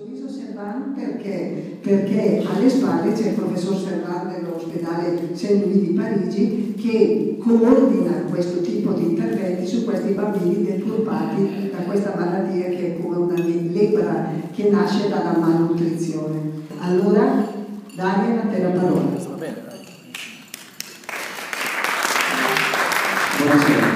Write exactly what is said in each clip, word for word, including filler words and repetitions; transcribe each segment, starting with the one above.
Sorriso Servan perché, perché alle spalle c'è il professor Servan dell'ospedale Saint-Louis di Parigi che coordina questo tipo di interventi su questi bambini deturpati da questa malattia che è come una lebbra che nasce dalla malnutrizione. Allora, Daniel, a te la parola. Va bene, dai. Buonasera.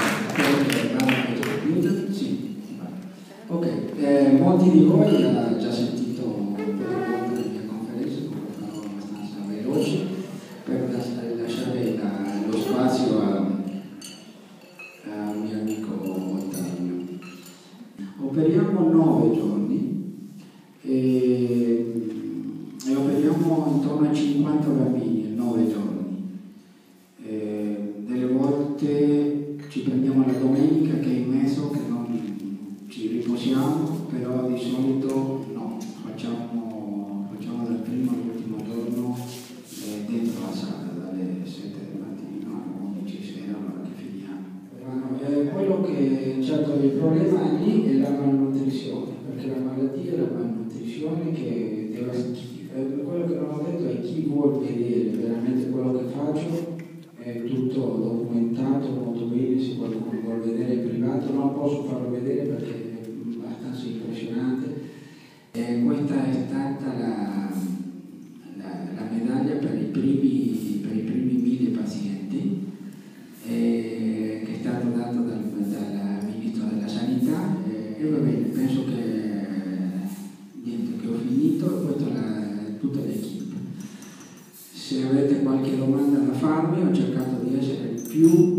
Sì. Ok, eh, molti di voi hanno già sentito un po' di volte le mie conferenze, come farò abbastanza veloci per lasciare la, lo spazio al mio amico Ottavio. Operiamo nove giorni e, e operiamo intorno a cinquanta bambini in nove giorni. E delle volte ci prendiamo la domenica che è in mezzo, che non ci riposiamo, però di solito no, facciamo, facciamo dal primo all'ultimo giorno eh, dentro la sala, dalle sette del mattino alle undici sera, allora che finiamo. Eh, quello che certo il problema lì è la malnutrizione, perché la malattia è la malnutrizione che deve eh, quello che non ho detto è chi vuol vedere veramente quello che faccio. È tutto documentato molto bene, se qualcuno vuole vedere in privato, non posso farlo vedere perché è abbastanza impressionante. E questa è stata la, la, la medaglia per i primi, per i primi mille pazienti, eh, che è stato dato dal, dal Ministro della Sanità, eh, e va bene, penso che, niente, che ho finito, e questa è la, tutta l'equipe. Se avete qualche domanda da farmi, ho cercato di essere il più